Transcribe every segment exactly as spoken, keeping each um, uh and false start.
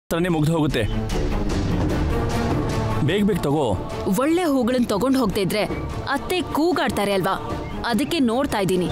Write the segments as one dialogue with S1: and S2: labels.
S1: ತರನೇ ಮುಗ್ದು ಹೋಗುತ್ತೆ. ಬೇಗ ಬೇಗ ತಗೋ.
S2: ಒಳ್ಳೆ ಹೂಗಳನ್ನ ತಗೊಂಡು ಹೋಗ್ತಾ ಇದ್ರೆ ಅತ್ತೆ ಕೂಗಾಡ್ತಾರೆ ಅಲ್ವಾ, ಅದಕ್ಕೆ ನೋಡ್ತಾ ಇದ್ದೀನಿ.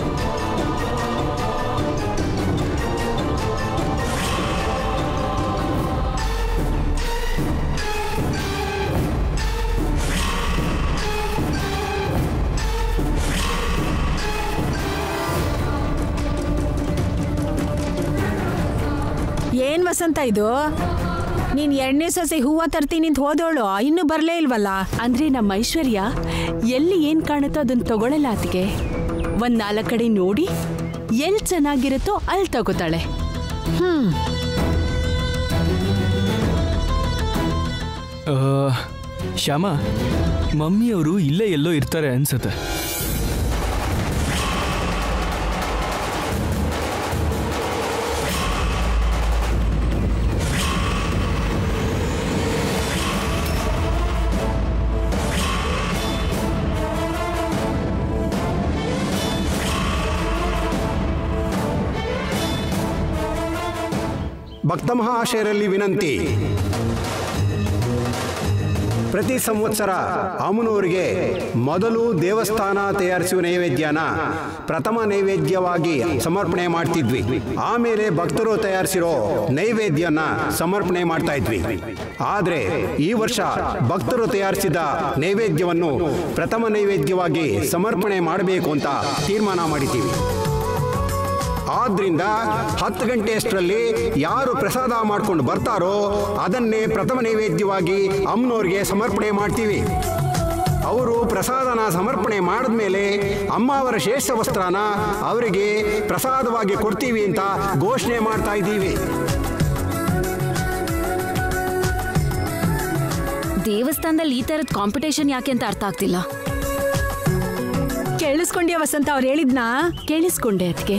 S3: ಏನ್ ವಸಂತ ಇದು? ನೀನ್ ಎರಡನೇ ಸೊಸೆ ಹೂವ ತರ್ತೀನಿ ಅಂತ ಹೋದೋಳು ಇನ್ನೂ ಬರ್ಲೇ ಇಲ್ವಲ್ಲ?
S4: ಅಂದ್ರೆ ನಮ್ಮ ಐಶ್ವರ್ಯ ಎಲ್ಲಿ ಏನ್ ಕಾಣುತ್ತೋ ಅದನ್ನ ತಗೊಳ್ಳಲ್ಲ ಅತ್ತಿಗೆ. ಒಂದ್ ನಾಲ್ಕು ಕಡೆ ನೋಡಿ ಎಲ್ಲಿ ಚೆನ್ನಾಗಿರುತ್ತೋ ಅಲ್ಲಿ ತಗೋತಾಳೆ.
S3: ಹ್ಮ್
S5: ಶ್ಯಾಮ, ಮಮ್ಮಿಯವರು ಇಲ್ಲೇ ಎಲ್ಲೋ ಇರ್ತಾರೆ ಅನ್ಸುತ್ತೆ.
S6: ಭಕ್ತ ಮಹಾಶಯರಲ್ಲಿ ವಿನಂತಿ. ಪ್ರತಿ ಸಂವತ್ಸರ ಅಮ್ಮನವರಿಗೆ ಮೊದಲು ದೇವಸ್ಥಾನ ತಯಾರಿಸುವ ನೈವೇದ್ಯನ ಪ್ರಥಮ ನೈವೇದ್ಯವಾಗಿ ಸಮರ್ಪಣೆ ಮಾಡ್ತಿದ್ವಿ. ಆಮೇಲೆ ಭಕ್ತರು ತಯಾರಿಸಿರೋ ನೈವೇದ್ಯನ ಸಮರ್ಪಣೆ ಮಾಡ್ತಾ ಇದ್ವಿ. ಆದರೆ ಈ ವರ್ಷ ಭಕ್ತರು ತಯಾರಿಸಿದ ನೈವೇದ್ಯವನ್ನು ಪ್ರಥಮ ನೈವೇದ್ಯವಾಗಿ ಸಮರ್ಪಣೆ ಮಾಡಬೇಕು ಅಂತ ತೀರ್ಮಾನ ಮಾಡಿದ್ದೀವಿ. ಆದ್ರಿಂದ ಹತ್ತು ಗಂಟೆಯಷ್ಟರಲ್ಲಿ ಯಾರು ಪ್ರಸಾದ ಮಾಡ್ಕೊಂಡು ಬರ್ತಾರೋ ಅದನ್ನೇ ಪ್ರಥಮ ನೈವೇದ್ಯವಾಗಿ ಅಮ್ಮನವ್ರಿಗೆ ಸಮರ್ಪಣೆ ಮಾಡ್ತೀವಿ. ಅವರು ಪ್ರಸಾದನ ಸಮರ್ಪಣೆ ಮಾಡಿದ್ಮೇಲೆ ಅಮ್ಮ ಅವರ ಶೇಷ ವಸ್ತ್ರನ ಅವರಿಗೆ ಪ್ರಸಾದವಾಗಿ ಕೊಡ್ತೀವಿ ಅಂತ ಘೋಷಣೆ ಮಾಡ್ತಾ ಇದ್ದೀವಿ.
S2: ದೇವಸ್ಥಾನದಲ್ಲಿ ಈ ತರದ ಕಾಂಪಿಟೇಷನ್ ಯಾಕೆ ಅಂತ ಅರ್ಥ ಆಗ್ತಿಲ್ಲ.
S3: ಕೇಳಿಸ್ಕೊಂಡ್ಯಾ ವಸಂತ ಅವ್ರು ಹೇಳಿದ್ನಾ?
S4: ಕೇಳಿಸ್ಕೊಂಡೆ ಅದಕ್ಕೆ.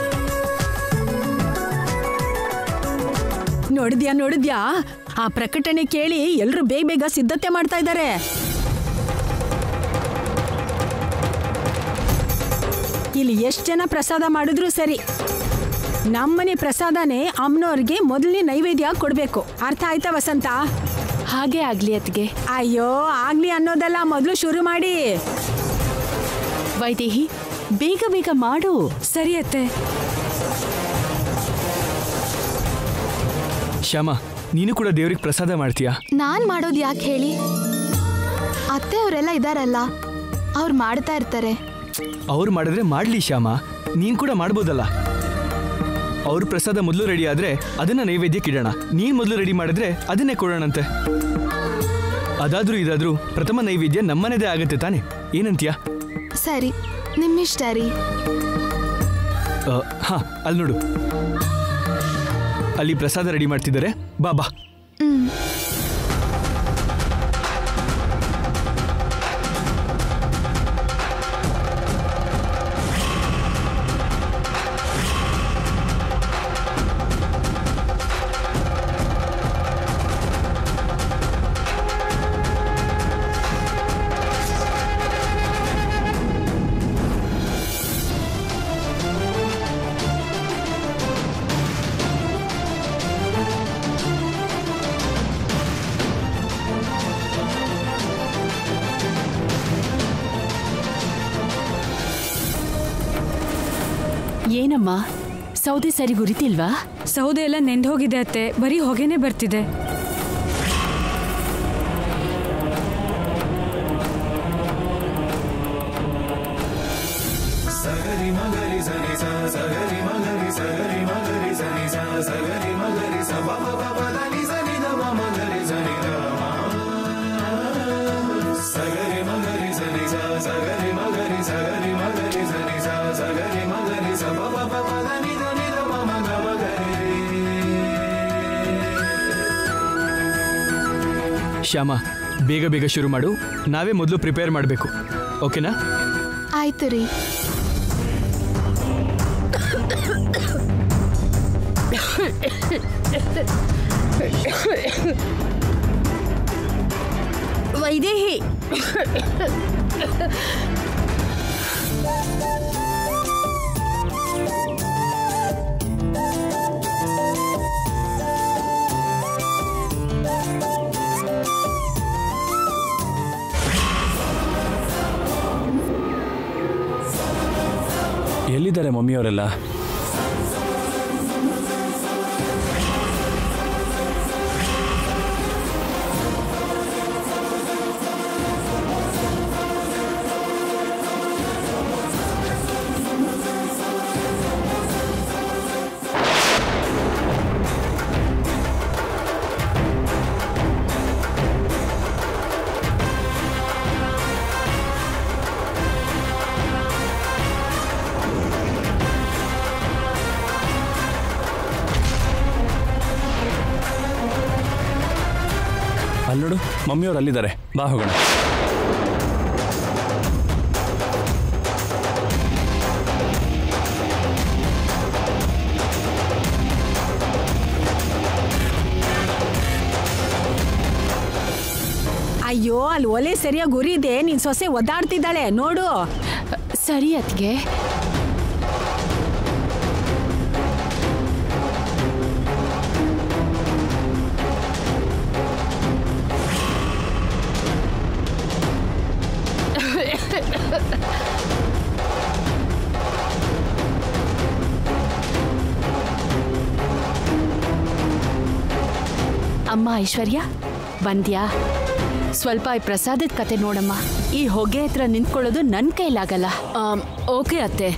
S3: ನೋಡಿದ್ಯಾ ನೋಡಿದ್ಯಾ ಆ ಪ್ರಕಟಣೆ ಕೇಳಿ ಎಲ್ರು ಬೇಗ ಬೇಗ ಸಿದ್ಧತೆ ಮಾಡ್ತಾ ಇದ್ದಾರೆ. ಇಲ್ಲಿ ಎಷ್ಟು ಜನ ಪ್ರಸಾದ ಮಾಡಿದ್ರು ಸರಿ, ನಮ್ಮನೆ ಪ್ರಸಾದನೇ ಅಮ್ಮನವ್ರಿಗೆ ಮೊದಲನೇ ನೈವೇದ್ಯ ಕೊಡ್ಬೇಕು. ಅರ್ಥ ಆಯ್ತಾ ವಸಂತ?
S4: ಹಾಗೆ ಆಗ್ಲಿ ಅತ್ತಿಗೆ.
S3: ಅಯ್ಯೋ ಆಗ್ಲಿ ಅನ್ನೋದಲ್ಲ, ಮೊದಲು ಶುರು ಮಾಡಿ.
S4: ವೈದೇಹಿ, ಬೇಗ ಬೇಗ ಮಾಡು.
S3: ಸರಿ ಅತ್ತೆ.
S5: ಶ್ಯಾಮ, ನೀನು ಕೂಡ ದೇವ್ರಿಗೆ ಪ್ರಸಾದ ಮಾಡ್ತೀಯಾ?
S7: ನಾನ್ ಮಾಡೋದು ಯಾಕೆ ಹೇಳಿ? ಅತ್ತೆ ಅವರೆಲ್ಲ ಇದಾರಲ್ಲ, ಅವ್ರು ಮಾಡ್ತಾ ಇರ್ತಾರೆ.
S5: ಅವ್ರು ಮಾಡಿದ್ರೆ ಮಾಡ್ಲಿ ಶ್ಯಾಮ, ನೀನ್ ಕೂಡ ಮಾಡ್ಬೋದಲ್ಲ. ಅವ್ರ ಪ್ರಸಾದ ಮೊದಲು ರೆಡಿ ಆದ್ರೆ ಅದನ್ನ ನೈವೇದ್ಯಕ್ಕೆ ಇಡೋಣ. ನೀನ್ ಮೊದಲು ರೆಡಿ ಮಾಡಿದ್ರೆ ಅದನ್ನೇ ಕೊಡೋಣಂತೆ. ಅದಾದ್ರೂ ಇದಾದ್ರೂ ಪ್ರಥಮ ನೈವೇದ್ಯ ನಮ್ಮನೆದೇ ಆಗತ್ತೆ ತಾನೆ, ಏನಂತೀಯ?
S7: ಸರಿ, ನಿಮ್ಮಿಷ್ಟ ರೀ.
S5: ಹಾ, ಅಲ್ಲಿ ನೋಡು, ಅಲ್ಲಿ ಪ್ರಸಾದ ರೆಡಿ ಮಾಡ್ತಿದ್ದಾರೆ. ಬಾ ಬಾ.
S7: ಹ್ಮ್
S4: ಏನಮ್ಮ, ಸೌದೆ ಸರಿ ಗುರಿತಿಲ್ವಾ?
S3: ಸೌದೆ ಎಲ್ಲ ನೆಂದು ಹೋಗಿದೆ ಅತ್ತೆ, ಬರೀ ಹೊಗೆನೆ ಬರ್ತಿದೆ.
S5: ಶ್ಯಾಮ, ಬೇಗ ಬೇಗ ಶುರು ಮಾಡು. ನಾವೇ ಮೊದಲು ಪ್ರಿಪೇರ್ ಮಾಡಬೇಕು, ಓಕೆನಾ?
S7: ಆಯ್ತು ರೀ.
S3: ವೈದೇಹಿ,
S1: ಎಲ್ಲಿದ್ದಾರೆ ಮಮ್ಮಿಯವರೆಲ್ಲ? ಅಲ್ಲೋಡು, ಮಮ್ಮಿಯವ್ರು ಅಲ್ಲಿದ್ದಾರೆ, ಬಾ ಹೋಗೋಣ.
S3: ಅಯ್ಯೋ, ಅಲ್ಲಿ ಒಲೆ ಸರಿಯಾಗಿ ಉರಿದೆ, ನಿನ್ ಸೊಸೆ ಒದ್ದಾಡ್ತಿದ್ದಾಳೆ ನೋಡು.
S4: ಸರಿ ಅತ್ಗೆ. ಅಮ್ಮ ಐಶ್ವರ್ಯ, ಬಂದ್ಯಾ? ಸ್ವಲ್ಪ ಈ ಪ್ರಸಾದದ ಕತೆ ನೋಡಮ್ಮ. ಈ ಹೊಗೆ ಹತ್ರ ನಿಂತ್ಕೊಳ್ಳೋದು ನನ್ನ ಕೈಲಾಗಲ್ಲ.
S2: ಓಕೆ ಅತ್ತೆ.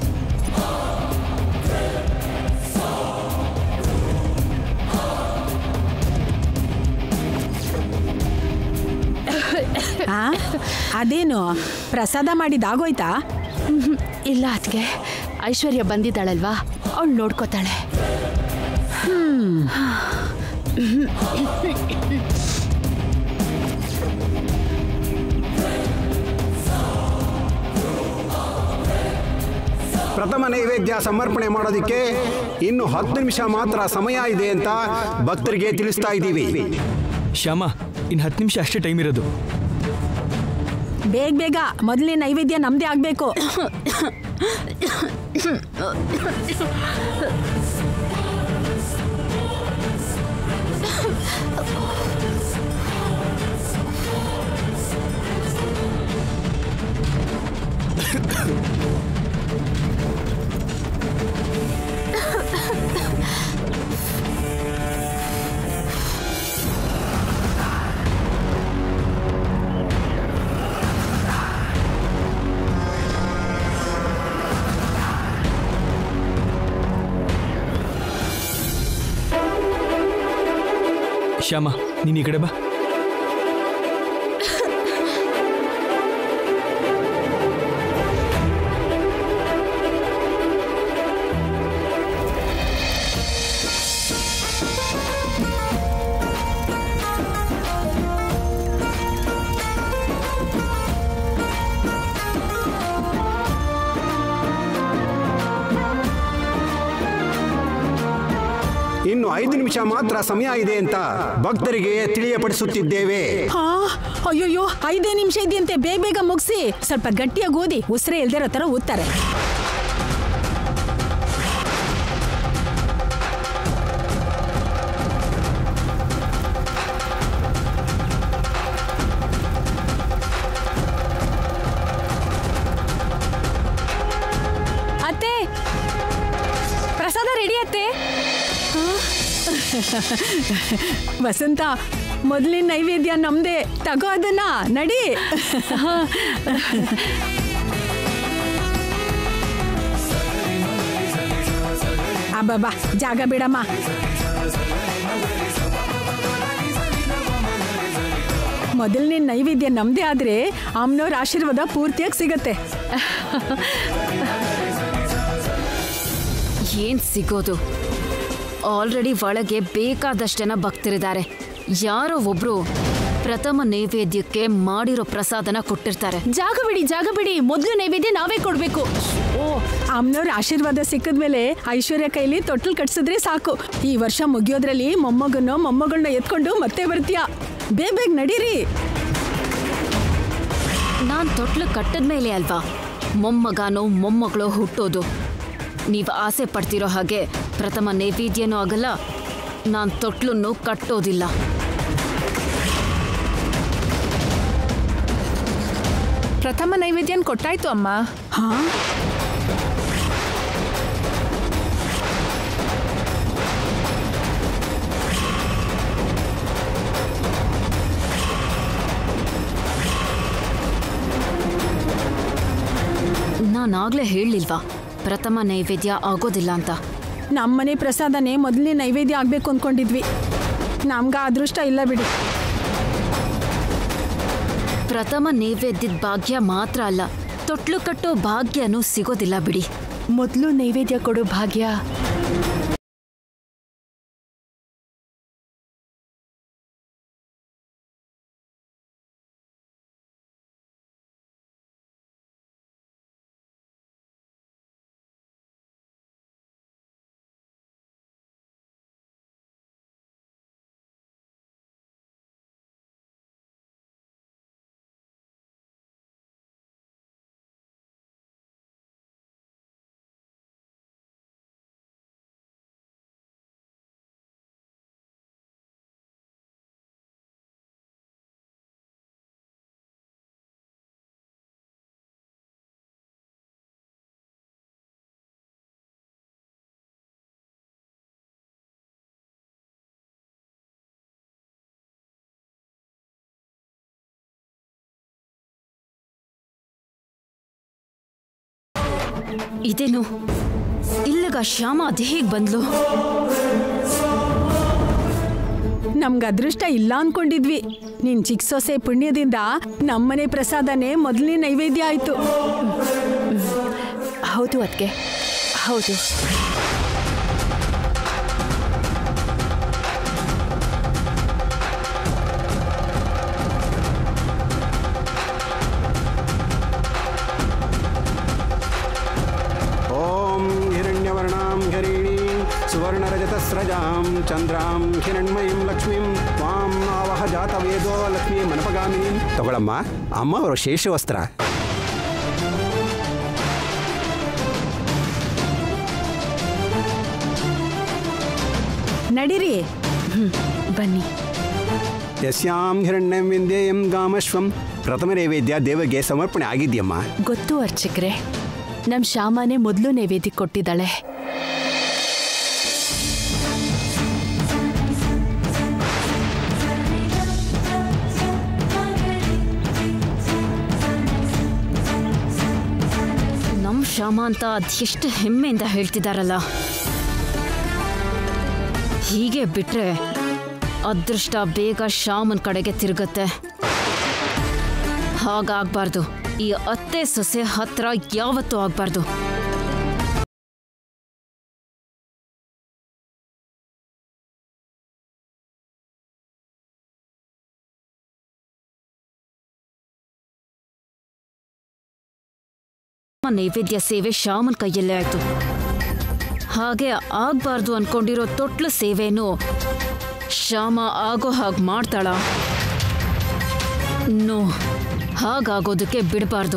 S3: ಅದೇನು ಪ್ರಸಾದ ಮಾಡಿದಾಗೋಯ್ತಾ?
S4: ಇಲ್ಲ ಅತ್ಗೆ, ಐಶ್ವರ್ಯ ಬಂದಿದ್ದಾಳಲ್ವಾ, ಅವಳು ನೋಡ್ಕೋತಾಳೆ.
S3: ಹ್ಮ್
S6: ಪ್ರಥಮ ನೈವೇದ್ಯ ಸಮರ್ಪಣೆ ಮಾಡೋದಕ್ಕೆ ಇನ್ನು ಹತ್ತು ನಿಮಿಷ ಮಾತ್ರ ಸಮಯ ಇದೆ ಅಂತ ಭಕ್ತರಿಗೆ ತಿಳಿಸ್ತಾ ಇದ್ದೀವಿ.
S5: ಶ್ಯಾಮ, ಇನ್ನು ಹತ್ತು ನಿಮಿಷ ಅಷ್ಟೇ ಟೈಮ್ ಇರೋದು.
S3: ಬೇಗ ಬೇಗ ಮೊದಲನೇ ನೈವೇದ್ಯ ನಮ್ದೇ ಆಗ್ಬೇಕು.
S5: ಶ್ಯಾಮ, ನೀನು ಈ ಕಡೆ ಬಾ.
S6: ಇನ್ನು ಐದು ನಿಮಿಷ ಮಾತ್ರ ಸಮಯ ಇದೆ ಅಂತ ಭಕ್ತರಿಗೆ ತಿಳಿಯಪಡಿಸುತ್ತಿದ್ದೇವೆ.
S3: ಹಾ, ಅಯ್ಯೋಯ್ಯೋ, ಐದೇ ನಿಮಿಷ ಇದೆಯಂತೆ, ಬೇಗ ಬೇಗ ಮುಗಿಸಿ. ಸ್ವಲ್ಪ ಗಟ್ಟಿಯಾಗಿ ಓದಿ, ಉಸಿರೇ ಇಲ್ದಿರೋ ತರ ಓದ್ತಾರೆ.
S4: ಅತ್ತೆ, ಪ್ರಸಾದ ರೆಡಿ ಅತ್ತೆ.
S3: ವಸಂತ, ಮೊದಲಿನ ನೈವೇದ್ಯ ನಮ್ದೇ, ತಗೋ ಅದನ್ನ, ನಡಿ. ಅಬ್ಬಬ್ಬಾ, ಜಾಗ ಬಿಡಮ್ಮ. ಮೊದಲನೇ ನೈವೇದ್ಯ ನಮ್ದೇ ಆದ್ರೆ ಅಮ್ಮನವ್ರ ಆಶೀರ್ವಾದ ಪೂರ್ತಿಯಾಗಿ ಸಿಗತ್ತೆ.
S2: ಏನ್ ಸಿಗೋದು? ಆಲ್ರೆಡಿ ಒಳಗೆ ಬೇಕಾದಷ್ಟು ಜನ ಭಕ್ತರಿದ್ದಾರೆ. ಯಾರೋ ಒಬ್ರು ಪ್ರಥಮ ನೈವೇದ್ಯಕ್ಕೆ ಮಾಡಿರೋ ಪ್ರಸಾದನ ಕೊಟ್ಟಿರ್ತಾರೆ.
S4: ಜಾಗ ಬಿಡಿ, ಜಾಗ ಬಿಡಿ, ಮೊದಲು ನೈವೇದ್ಯ ನಾವೇ ಕೊಡ್ಬೇಕು.
S3: ಓ, ಅಮ್ಮನವ್ರ ಆಶೀರ್ವಾದ ಸಿಕ್ಕಿದ್ಮೇಲೆ ಐಶ್ವರ್ಯ ಕೈಲಿ ತೊಟ್ಲು ಕಟ್ಸಿದ್ರೆ ಸಾಕು. ಈ ವರ್ಷ ಮುಗಿಯೋದ್ರಲ್ಲಿ ಮೊಮ್ಮಗನೋ ಮೊಮ್ಮಗಳನ್ನ ಎತ್ಕೊಂಡು ಮತ್ತೆ ಬರ್ತೀಯಾ. ಬೇಗ ಬೇಗ ನಡೀರಿ.
S2: ನಾನ್ ತೊಟ್ಲು ಕಟ್ಟದ್ಮೇಲೆ ಅಲ್ವಾ ಮೊಮ್ಮಗನೋ ಮೊಮ್ಮಗಳು ಹುಟ್ಟೋದು. ನೀವು ಆಸೆ ಪಡ್ತಿರೋ ಹಾಗೆ ಪ್ರಥಮ ನೈವೇದ್ಯನೂ ಆಗಲ್ಲ, ನಾನು ತೊಟ್ಲನ್ನು ಕಟ್ಟೋದಿಲ್ಲ.
S8: ಪ್ರಥಮ ನೈವೇದ್ಯನ ಕೊಟ್ಟಾಯ್ತು ಅಮ್ಮ.
S3: ಹಾ,
S2: ನಾನಾಗ್ಲೇ ಹೇಳಲಿಲ್ವಾ ಪ್ರಥಮ ನೈವೇದ್ಯ ಆಗೋದಿಲ್ಲ ಅಂತ?
S3: ನಮ್ಮನೆ ಪ್ರಸಾದನೇ ಮೊದಲನೇ ನೈವೇದ್ಯ ಆಗಬೇಕು ಅಂದ್ಕೊಂಡಿದ್ವಿ. ನಮ್ಗೆ ಅದೃಷ್ಟ ಇಲ್ಲ ಬಿಡಿ.
S2: ಪ್ರಥಮ ನೈವೇದ್ಯದ ಭಾಗ್ಯ ಮಾತ್ರ ಅಲ್ಲ, ತೊಟ್ಲು ಕಟ್ಟೋ ಭಾಗ್ಯನೂ ಸಿಗೋದಿಲ್ಲ ಬಿಡಿ.
S4: ಮೊದಲು ನೈವೇದ್ಯ ಕೊಡೋ ಭಾಗ್ಯ
S2: ಇದೇನು ಇಲ್ಲಗ ಶ್ಯಾಮ ಅದು ಹೇಗೆ ಬಂದ್ಲು?
S3: ನಮ್ಗೆ ಅದೃಷ್ಟ ಇಲ್ಲ ಅನ್ಕೊಂಡಿದ್ವಿ. ನಿನ್ ಚಿಕ್ಕ ಸೊಸೆ ಪುಣ್ಯದಿಂದ ನಮ್ಮನೆ ಪ್ರಸಾದನೇ ಮೊದಲನೇ ನೈವೇದ್ಯ ಆಯ್ತು.
S4: ಹೌದು ಅದಕ್ಕೆ ಹೌದು.
S6: सुवर्णरजतस्रजां चंद्रां हिरण्मयीं लक्ष्मीं वां आवह जातवेदो लक्ष्मी मनपगामिनीं तಗೊಳ್ಳಮ್ಮ ಅಮ್ಮ ಅವರ ಶೇಷ ವಸ್ತ್ರ.
S3: ನಡೀರಿ
S4: ಬನ್ನಿ.
S6: ಯಸ್ಯಾಂ ಹಿರಣ್ಯಂ ವಿಂದೇಯಂ ಗಾಮಶ್ವಂ ಪ್ರಥಮ ನೈವೇದ್ಯ ದೇವಗೆ ಸಮರ್ಪಣೆ ಆಗಿದೆಯಮ್ಮ.
S4: ಗೊತ್ತು ಅರ್ಚಕ್ರೆ, ನಮ್ಮ ಶ್ಯಾಮನೇ ಮೊದಲು ನೈವೇದ್ಯ ಕೊಟ್ಟಿದ್ದಾಳೆ.
S2: ಶ್ಯಾಮ ಅಂತ ಅದೆಷ್ಟು ಹೆಮ್ಮೆಯಿಂದ ಹೇಳ್ತಿದ್ದಾರಲ್ಲ. ಹೀಗೆ ಬಿಟ್ರೆ ಅದೃಷ್ಟ ಬೇಗ ಶ್ಯಾಮನ್ ಕಡೆಗೆ ತಿರುಗತ್ತೆ. ಹಾಗಾಗ್ಬಾರ್ದು. ಈ ಅತ್ತೆ ಸೊಸೆ ಹತ್ರ ಯಾವತ್ತೂ ಆಗ್ಬಾರ್ದು. ನೈವೇದ್ಯ ಸೇವೆ ಶ್ಯಾಮನ್ ಕೈಯಲ್ಲೇ ಆಯ್ತು. ಹಾಗೆ ಆಗ್ಬಾರ್ದು ಅನ್ಕೊಂಡಿರೋ ತೊಟ್ಲು ಸೇವೆನೂ ಶ್ಯಾಮ ಆಗೋ ಹಾಗೆ ಮಾಡ್ತಾಳ? ನೋ, ಹಾಗಾಗೋದಕ್ಕೆ ಬಿಡಬಾರ್ದು.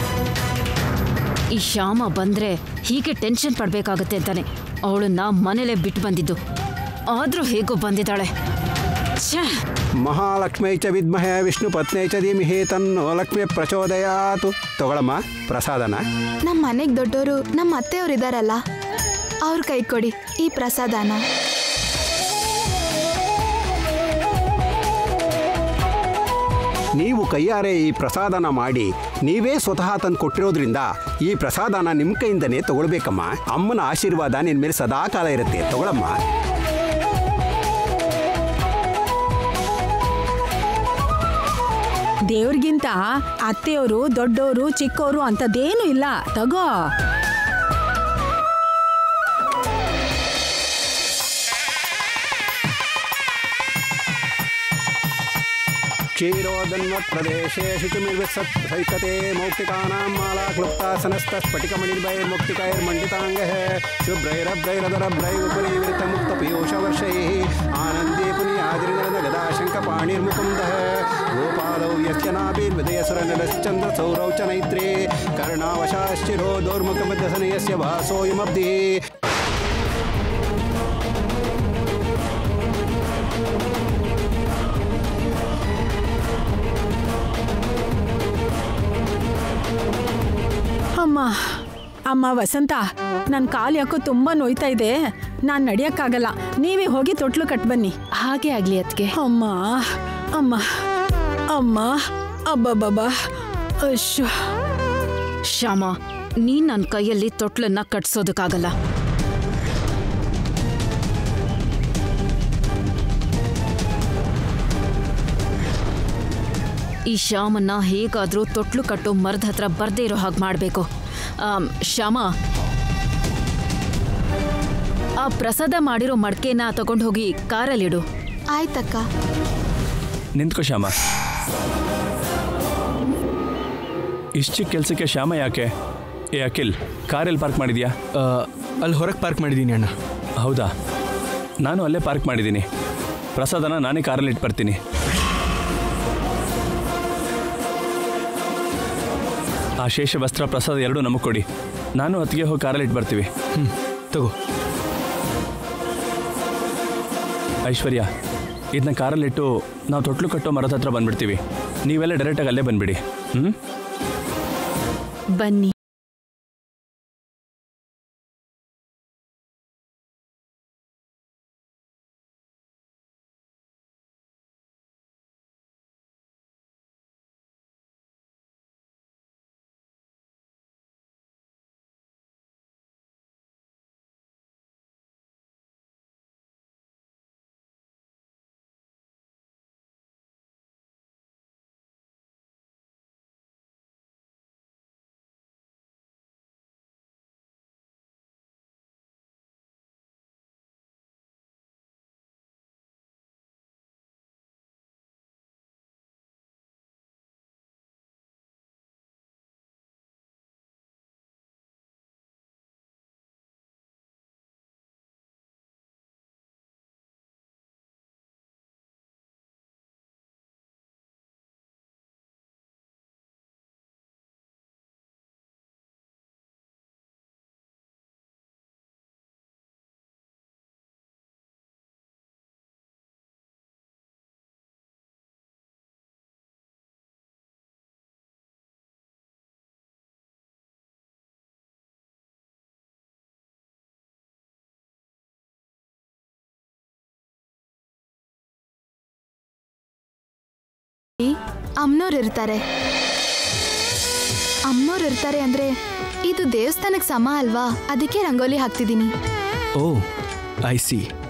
S2: ಈ ಶ್ಯಾಮ ಬಂದ್ರೆ ಹೀಗೆ ಟೆನ್ಷನ್ ಪಡ್ಬೇಕಾಗತ್ತೆ ಅಂತಾನೆ ಅವಳನ್ನ ಮನೇಲೆ ಬಿಟ್ಟು ಬಂದಿದ್ದು. ಆದ್ರೂ ಹೇಗೋ ಬಂದಿದ್ದಾಳೆ.
S6: ಮಹಾಲಕ್ಷ್ಮೈ ಚ ವಿದ್ಮಹೇ ವಿಷ್ಣು ಪತ್ನೇ ಚ ಧೀಮಹಿ ತನ್ನೋ ಲಕ್ಷ್ಮಿ ಪ್ರಚೋದಯಾತು. ತಗೊಳಮ್ಮ ಪ್ರಸಾದನ.
S7: ನಮ್ಮ ಮನೆಗೆ ದೊಡ್ಡವರು ನಮ್ಮ ಅತ್ತೆಯವರು ಇದ್ದಾರಲ್ಲ, ಅವ್ರ ಕೈ ಕೊಡಿ ಈ ಪ್ರಸಾದನ.
S6: ನೀವು ಕೈಯಾರೆ ಈ ಪ್ರಸಾದನ ಮಾಡಿ ನೀವೇ ಸ್ವತಃ ತಂದು ಕೊಟ್ಟಿರೋದ್ರಿಂದ ಈ ಪ್ರಸಾದನ ನಿಮ್ಮ ಕೈಯಿಂದನೇ ತಗೊಳ್ಬೇಕಮ್ಮ. ಅಮ್ಮನ ಆಶೀರ್ವಾದ ನಿನ್ನ ಮೇಲೆ ಸದಾ ಕಾಲ ಇರುತ್ತೆ. ತಗೊಳಮ್ಮ.
S3: ದೇವ್ರಿಗಿಂತ ಅತ್ತೆಯವರು ದೊಡ್ಡವರು ಚಿಕ್ಕವರು ಅಂತದೇನು ಇಲ್ಲ. ತಗೋ.
S6: ಕ್ಷೀರೋದನ್ವತ್ ಪ್ರದೇಶೇ ಶುಚಿಮಿರ್ವಿಸೈಕತೆ ಮೌಕ್ತಿಕಾನಾಂ ಮಾಲಾ ಕ್ಲುಪ್ತಾಸನಸ್ತಸ್ಫಟಿಕಮಣಿರ್ಭೈರ್ಮೌಕ್ತಿಕೈರ್ಮಂಡಿತಾಂಗಃ ಶುಭ್ರೈರಭ್ರೈರದರಭ್ರೈರ್ಮುಖರಿವಿರಿತಮುಕ್ತಪೀಯೂಷवर्षैः आनन्दे पुनीयाद्रिनरनगदाशङ्कपाणिर्मुकुन्दः गोपालौ यस्य नाभिर्विदयसुरनलश्चन्द्रसौरौ च नैत्रे कर्णावशाश्चिरो दोर्मुखमध्यसनयस्य वासोऽयमब्धिः.
S3: ಅಮ್ಮ ಅಮ್ಮ ವಸಂತ, ನನ್ನ ಕಾಲು ಯಾಕೋ ತುಂಬ ನೋಯ್ತಾ ಇದೆ. ನಾನು ನಡೆಯೋಕ್ಕಾಗಲ್ಲ. ನೀವೇ ಹೋಗಿ ತೊಟ್ಲು ಕಟ್ ಬನ್ನಿ.
S4: ಹಾಗೆ ಆಗಲಿ ಅದಕ್ಕೆ.
S3: ಅಮ್ಮ ಅಮ್ಮ ಅಮ್ಮ ಅಬ್ಬಬ್ಬಬ್ಬ ಅಶ್ಶು.
S2: ಶ್ಯಾಮ, ನೀನ್ ನನ್ನ ಕೈಯಲ್ಲಿ ತೊಟ್ಲನ್ನ ಕಟ್ಸೋದಕ್ಕಾಗಲ್ಲ. ಈ ಶ್ಯಾಮನ್ನ ಹೇಗಾದ್ರೂ ತೊಟ್ಲು ಕಟ್ಟೋ ಮರದ ಹತ್ರ ಬರ್ದೇ ಇರೋ ಹಾಗೆ ಮಾಡಬೇಕು. ಶ್ಯಾಮ, ಆ ಪ್ರಸಾದ ಮಾಡಿರೋ ಮಡಕೆನ ತಗೊಂಡು ಹೋಗಿ ಕಾರಲ್ಲಿಡು.
S7: ಆಯ್ತಕ್ಕ.
S1: ನಿಂತ್ಕೋ ಶ್ಯಾಮ. ಇಷ್ಟು ಚಿಕ್ಕ ಕೆಲಸಕ್ಕೆ ಶ್ಯಾಮ ಯಾಕೆ? ಏ ಅಖಿಲ್, ಕಾರಲ್ಲಿ ಪಾರ್ಕ್ ಮಾಡಿದ್ಯಾ?
S5: ಅಲ್ಲಿ ಹೊರಗೆ ಪಾರ್ಕ್ ಮಾಡಿದ್ದೀನಿ ಅಣ್ಣ.
S1: ಹೌದಾ? ನಾನು ಅಲ್ಲೇ ಪಾರ್ಕ್ ಮಾಡಿದ್ದೀನಿ. ಪ್ರಸಾದನ ನಾನೇ ಕಾರಲ್ಲಿ ಇಟ್ಟು ಬರ್ತೀನಿ. ಆ ಶೇಷ ವಸ್ತ್ರ ಪ್ರಸಾದ ಎರಡೂ ನಮಗೆ ಕೊಡಿ. ನಾನು ಹೊತ್ತಿಗೆ ಹೋಗಿ ಕಾರಲ್ಲಿ ಇಟ್ಟು ಬರ್ತೀವಿ.
S5: ಹ್ಞೂ ತಗೋ.
S1: ಐಶ್ವರ್ಯ, ಇದನ್ನ ಕಾರಲ್ಲಿಟ್ಟು ನಾವು ತೊಟ್ಲು ಕಟ್ಟೋ ಮರದ ಹತ್ರ ಬಂದ್ಬಿಡ್ತೀವಿ. ನೀವೆಲ್ಲ ಡೈರೆಕ್ಟಾಗಿ ಅಲ್ಲೇ ಬಂದ್ಬಿಡಿ. ಹ್ಞೂ
S4: ಬನ್ನಿ.
S7: ಅಮ್ಮನವ್ರು ಇರ್ತಾರೆ. ಅಮ್ಮನವ್ರು ಇರ್ತಾರೆ ಅಂದ್ರೆ ಇದು ದೇವಸ್ಥಾನಕ್ಕೆ ಸಮ ಅಲ್ವಾ? ಅದಕ್ಕೆ ರಂಗೋಲಿ ಹಾಕ್ತಿದ್ದೀನಿ.
S5: Oh I C.